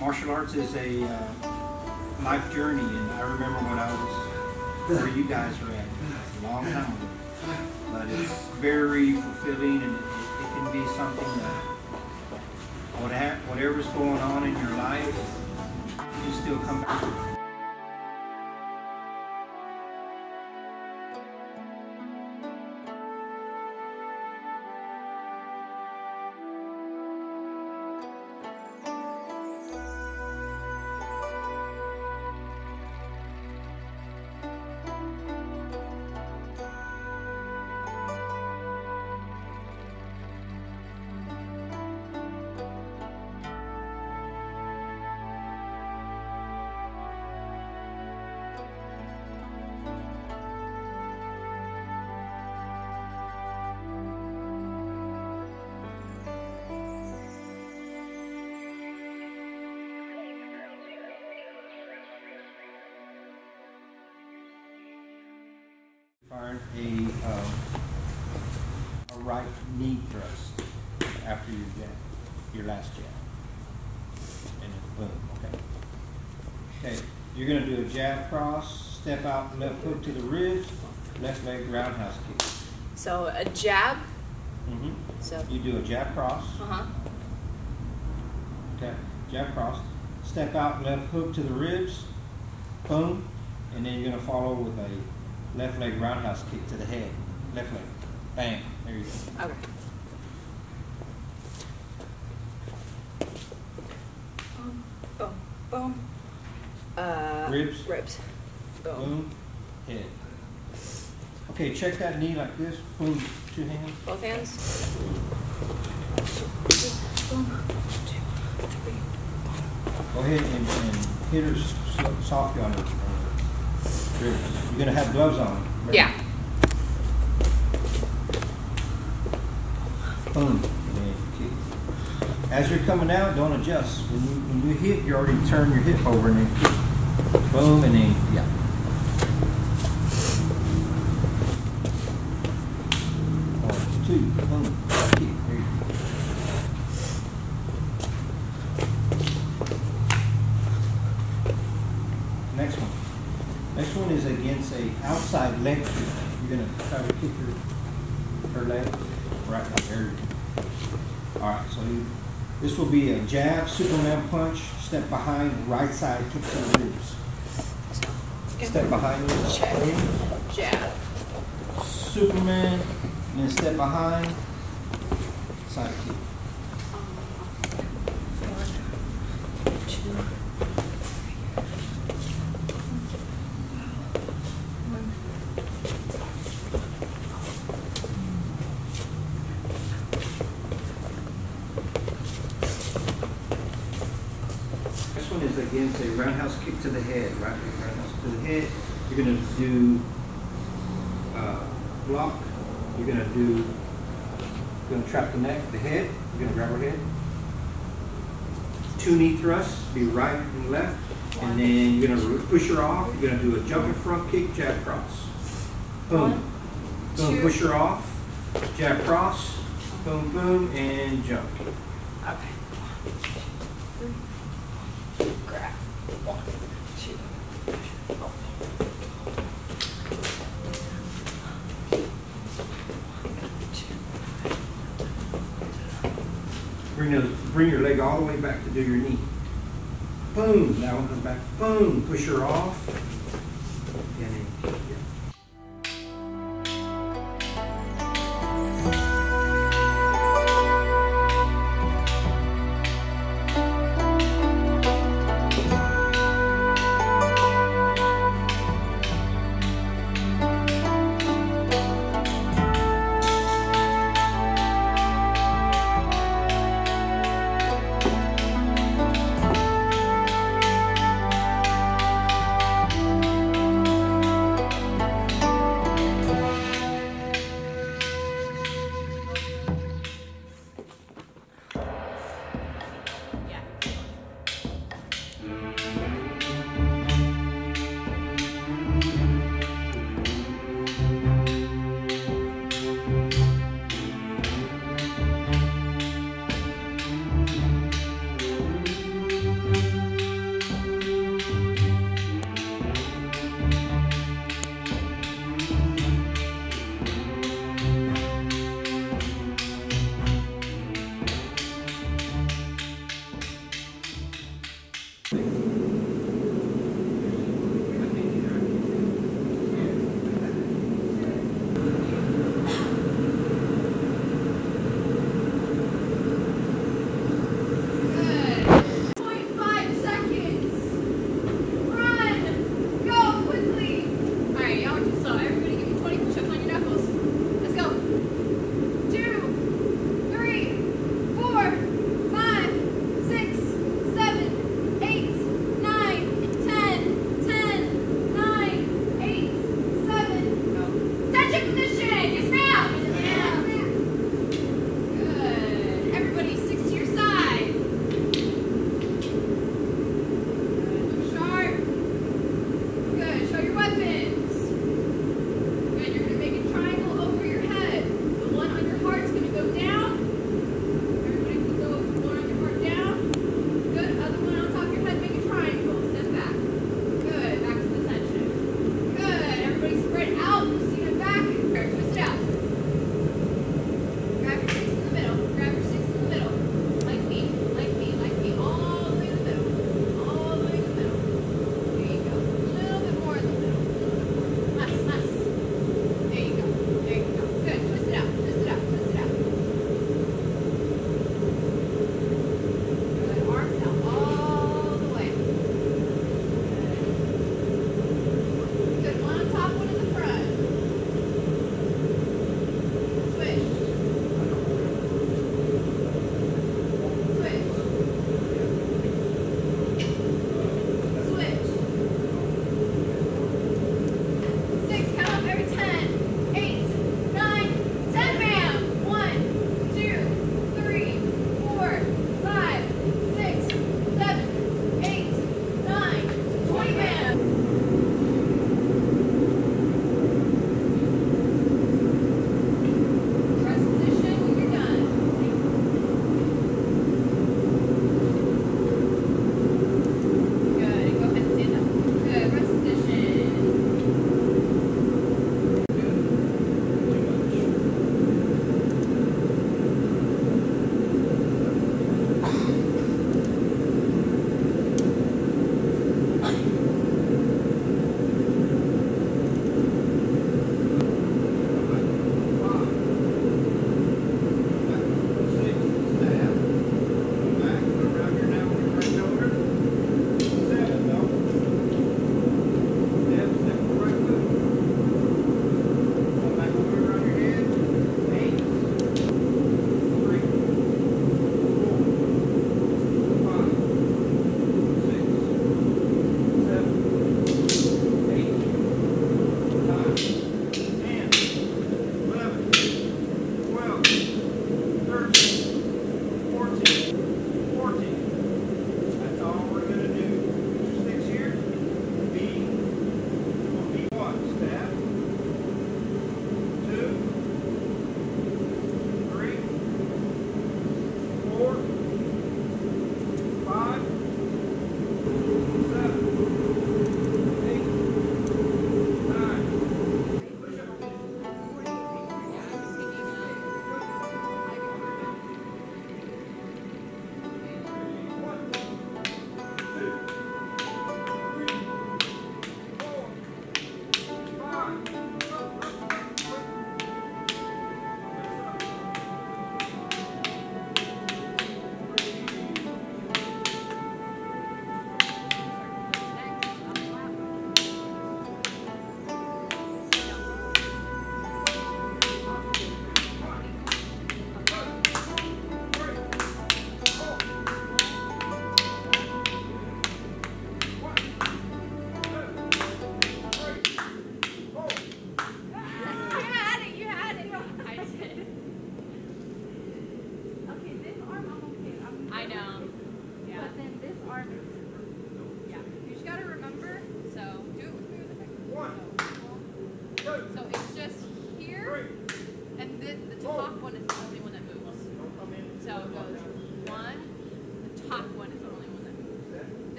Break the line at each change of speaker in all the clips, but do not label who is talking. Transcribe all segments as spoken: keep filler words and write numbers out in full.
Martial arts is a uh, life journey, and I remember when I was where you guys were at. It's a long time ago. But it's very fulfilling, and it, it can be something that whatever, whatever's going on in your life, you still come back to it. Find a, um, a right knee thrust after your jab, your last jab, and then boom. Okay. Okay. You're going to do a jab cross, step out, left hook to the ribs, left leg roundhouse kick.
So a jab.
Mm-hmm.
So
you do a jab cross.
Uh huh.
Okay. Jab cross, step out, left hook to the ribs, boom, and then you're going to follow with a left leg roundhouse kick to the head. Left leg. Bang. There you go.
Okay. Boom. Boom. Boom. Uh,
Ribs.
Ribs. Boom.
Boom. Head. Okay, check that knee like this. Boom. Two hands.
Both hands. Boom. Two, three.
Go ahead and, and hit her s- softly on her ribs. You're going to have gloves on. Right?
Yeah.
Boom. And then kick. As you're coming out, don't adjust. When you, when you hit, you already turn your hip over and then kick. Boom, and then, yeah. One, two, boom, kick. There you go. Next one. Next one is against a outside leg kick. You're going to try to kick her, her leg right now. There you go. All right, so you, this will be a jab, Superman punch, step behind, right side kick to the ribs. Step behind,
Check. Jab.
Superman, and then step behind, side kick.
One, two.
This one is against a roundhouse kick to the head, right? Roundhouse to the head. You're going to do uh, block. You're going to do, you're going to trap the neck, the head. You're going to grab her head. Two knee thrusts, be right and left. And then you're going to push her off. You're going to do a jumping front kick, jab cross. Boom.
One,
Boom,
two.
push her off. Jab cross. Boom, boom, and jump.
Okay. One, three. Grab. One, two.
Bring those, bring your leg all the way back to do your knee. Boom. That one comes back. Boom. Push her off. And then kick it.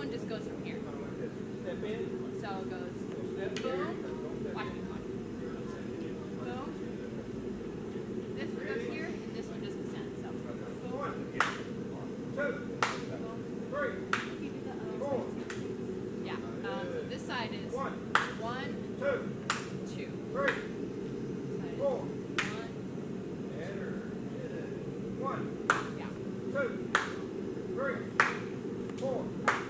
one just goes from here.
Step in.
So it goes
Step
boom. Watch me, watch me. Boom. This one goes here, and this one just descends. So boom.
One, two, three,
You do the, um,
four.
Yeah. Um, so this side is
One,
one,
two,
two.
three,
This side is
four.
one,
One,
yeah.
two, three, four.
Top.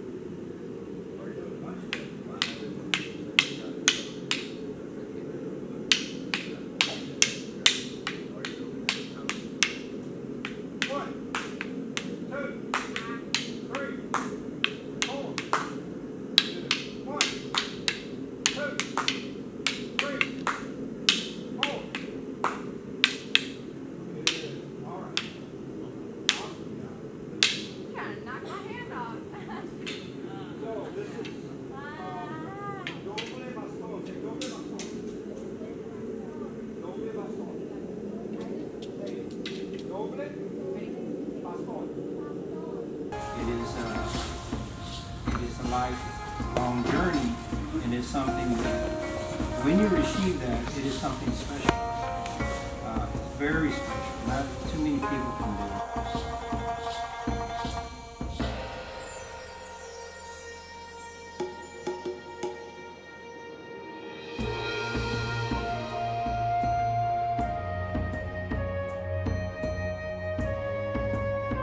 One, two, three, four. One, two, three, four. All right. Awesome job.
You're trying to knock my hand off.
So this is doble bastón. Say doble bastón. Doble bastón. Hey, doble bastón. It is uh, it is a lifelong journey, and it's something that when you receive that, it is something special. Uh, it's very special. Not too many people can do it.